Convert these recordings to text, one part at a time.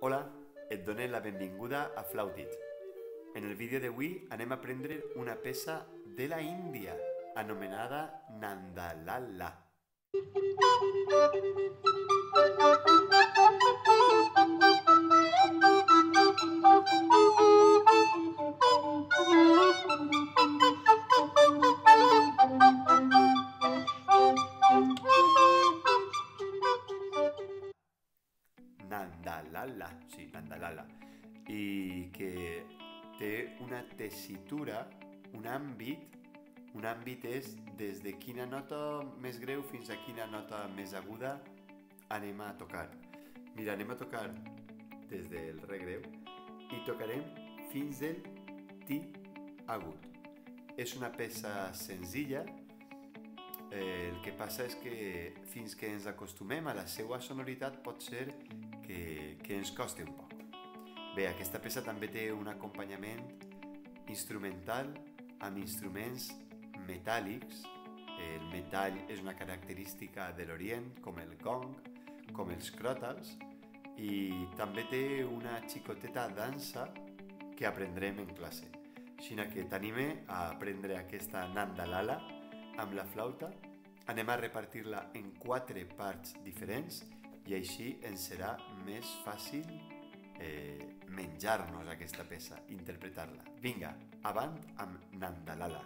Hola, et dono la benvinguda a Flautit. En el vídeo d'avui anem a aprendre una peça de la Índia anomenada Nandalala. Nandalala, sí, Nandalala. I que té una tessitura, un àmbit és des de quina nota més greu fins a quina nota més aguda anem a tocar. Mira, anem a tocar des del re greu i tocarem fins del ti agut. És una peça senzilla, el que passa és que fins que ens acostumem a la seva sonoritat pot ser que ens costi un poc. Bé, aquesta peça també té un acompanyament instrumental amb instruments metàl·lics. El metall és una característica de l'Orient, com el gong, com els cròtals, i també té una xicoteta dansa que aprendrem en classe. Així que t'anime a aprendre aquesta Nandalala amb la flauta. Anem a repartir-la en 4 parts diferents i així ens serà més fàcil menjar-nos aquesta peça, interpretar-la. Vinga, avant amb Nandalala.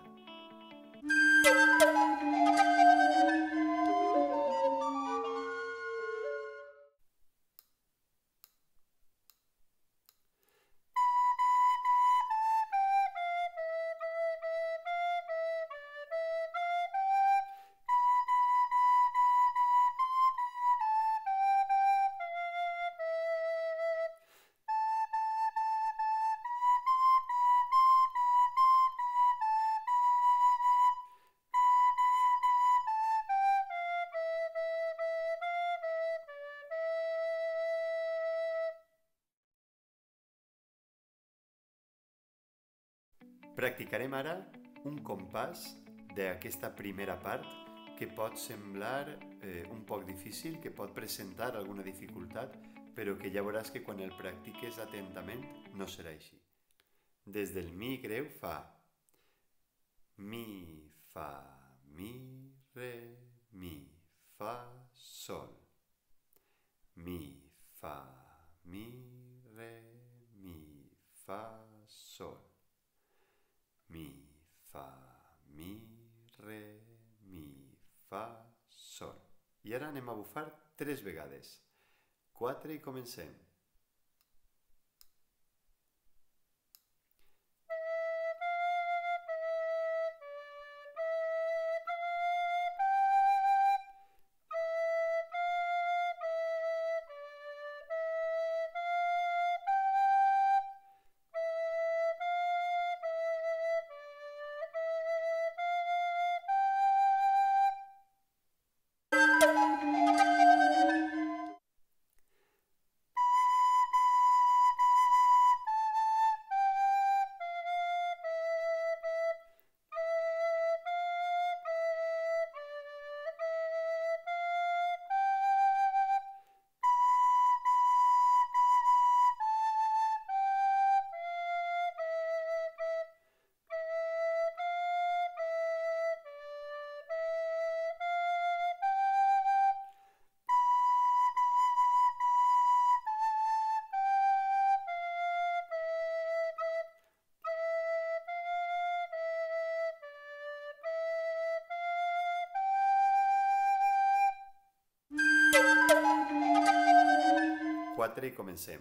Practicarem ara un compàs d'aquesta primera part que pot semblar un poc difícil, que pot presentar alguna dificultat, però que ja veuràs que quan el practiques atentament no serà així. Des del mi greu fa mi, fa, mi, re, mi, fa, sol. Mi, fa, mi, re, mi, fa, sol. Mi, fa, mi, re, mi, fa, sol. I ara anem a bufar 3 vegades. 4 i comencem. I comencem.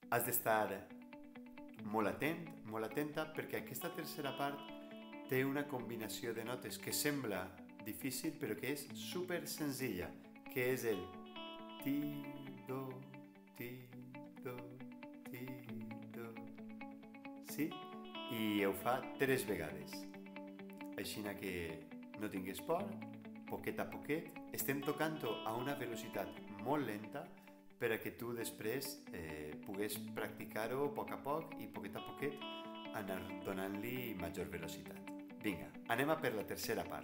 has d'estar molt atent, molt atenta, perquè aquesta tercera part té una combinació de notes que sembla difícil però que és super senzilla, que és el ti, do, ti, do, ti, do, sí? I ho fa 3 vegades. Així que no tinguis por, poquet a poquet, estem tocant-ho a una velocitat molt lenta per a que tu després pugues practicar-ho a poc i poquet a poquet anar donant-li major velocitat. Vinga, anem a per la tercera part.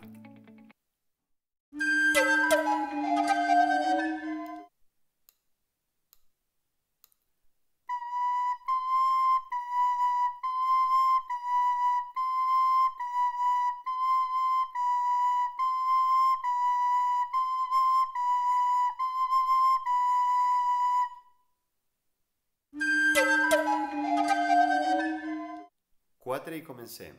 Quatre i comencem.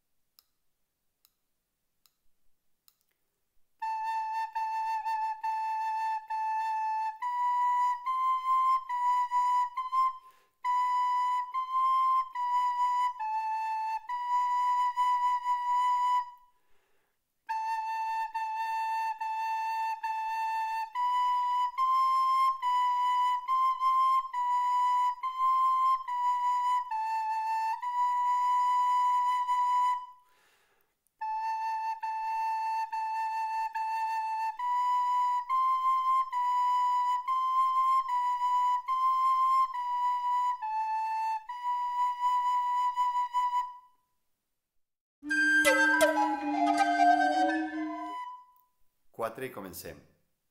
Quatre i comencem.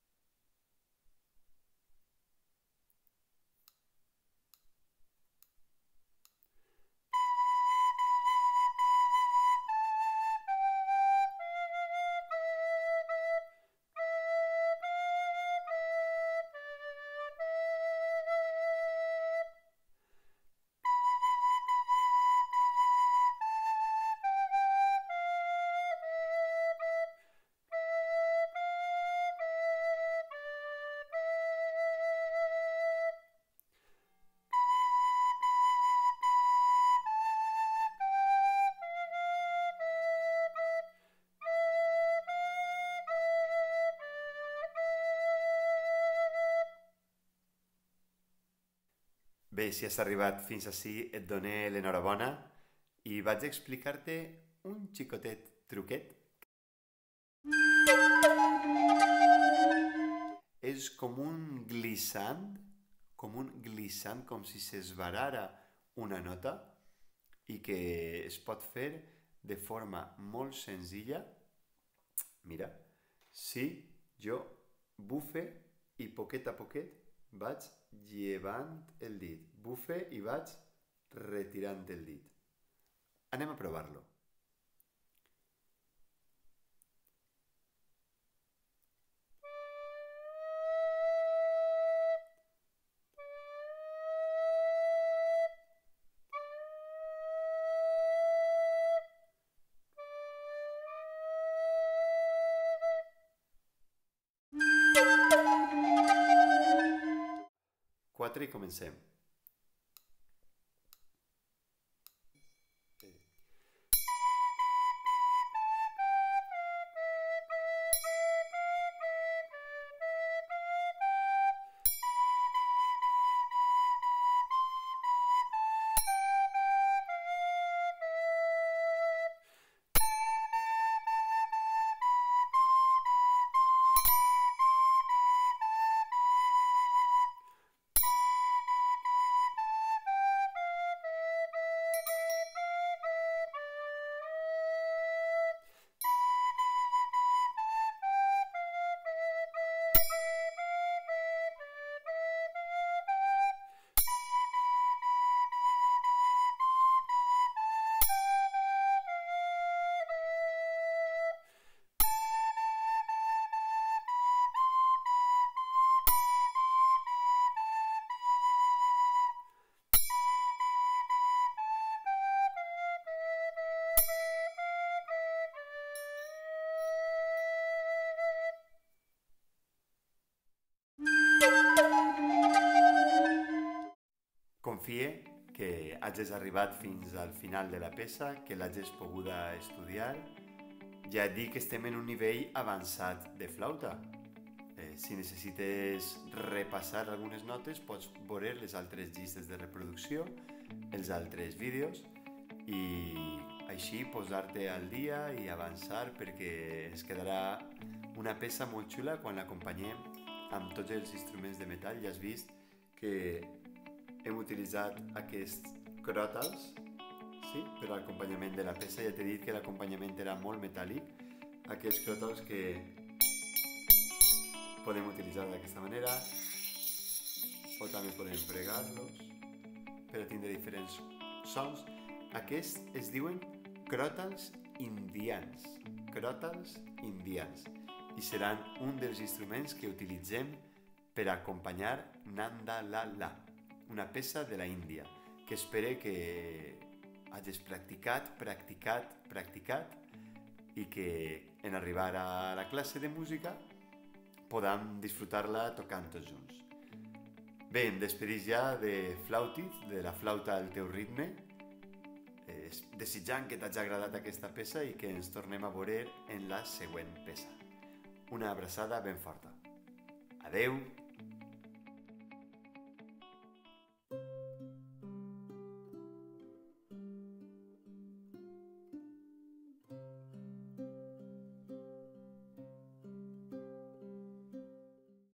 Bé, si has arribat fins ací, et dono l'enhorabona i vaig a explicar-te un xicotet truquet. És com un glissant, com si s'esbarara una nota i que es pot fer de forma molt senzilla. Mira, si jo bufe i poquet a poquet vaig llevant el dit, bufe i vaig retirant el dit. Anem a provar-lo. Quatre i comencem. confie que hagis arribat fins al final de la peça, que l'hagis poguda estudiar. Ja et dic que estem en un nivell avançat de flauta. Si necessites repassar algunes notes, pots veure les altres llistes de reproducció, els altres vídeos, i així posar-te al dia i avançar, perquè ens quedarà una peça molt xula quan l'acompanyem amb tots els instruments de metall. Ja has vist que hem utilitzat aquests cròtals, sí, per a l'acompanyament de la peça. Ja t'he dit que l'acompanyament era molt metàl·lic. Aquests cròtals que podem utilitzar d'aquesta manera, o també podem fregar-los per a tindre diferents sons. Aquests es diuen cròtals indians, i seran un dels instruments que utilitzem per acompanyar Nanda La La, una peça de la Índia, que espero que hagis practicat i que en arribar a la classe de música podam disfrutar-la tocant tots junts. Bé, em despedís ja de Flautit, de la flauta al teu ritme, desitjant que t'hagi agradat aquesta peça i que ens tornem a veure en la següent peça. Una abraçada ben forta. Adeu!